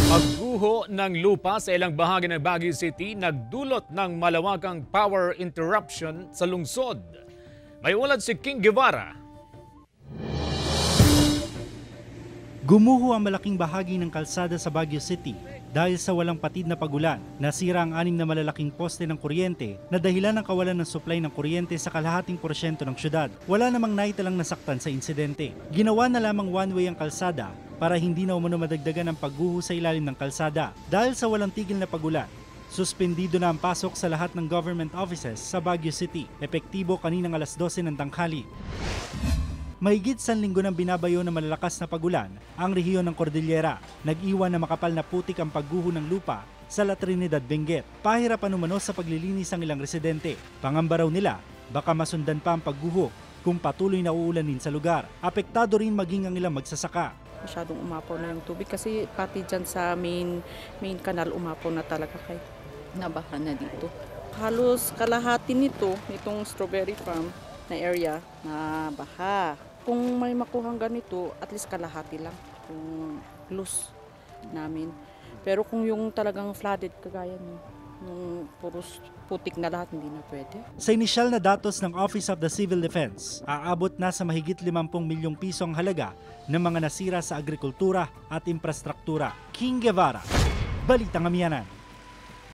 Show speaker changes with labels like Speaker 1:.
Speaker 1: Pagguho ng lupa sa ilang bahagi ng Baguio City nagdulot ng malawakang power interruption sa lungsod. May ulat si King Guevara.
Speaker 2: Gumuho ang malaking bahagi ng kalsada sa Baguio City dahil sa walang patid na pagulan. Nasira ang 6 na malalaking poste ng kuryente na dahilan ng kawalan ng supply ng kuryente sa kalahating porsyento ng syudad. Wala namang naitalang nasaktan sa insidente. Ginawa na lamang one-way ang kalsada para hindi na umano madagdagan ang pagguho sa ilalim ng kalsada. Dahil sa walang tigil na pagulan, suspendido na ang pasok sa lahat ng government offices sa Baguio City. Epektibo kaninang alas 12 ng tanghali. Mahigit 1 linggo nang binabayo ng malalakas na pagulan ang rehiyon ng Cordillera. Nag-iwan na makapal na putik ang pagguho ng lupa sa La Trinidad, Benguet. Pahirapan umano sa paglilinis ang ilang residente. Pangamba raw nila, baka masundan pa ang pagguho kung patuloy na uulanin sa lugar. Apektado rin maging ang ilang magsasaka.
Speaker 3: Masyadong umapaw na yung tubig kasi pati dyan sa main canal umapaw na talaga kay nabaha na dito. Halos kalahati nitong strawberry farm na area na baha. Kung may makuhang ganito, at least kalahati lang yung loss namin. Pero kung yung talagang flooded kagaya nung puros putik na lahat, hindi na pwede.
Speaker 2: Sa inisyal na datos ng Office of the Civil Defense, aabot na sa mahigit 50 milyong piso ang halaga ng mga nasira sa agrikultura at infrastruktura. King Guevara, Balitang Amiyanan.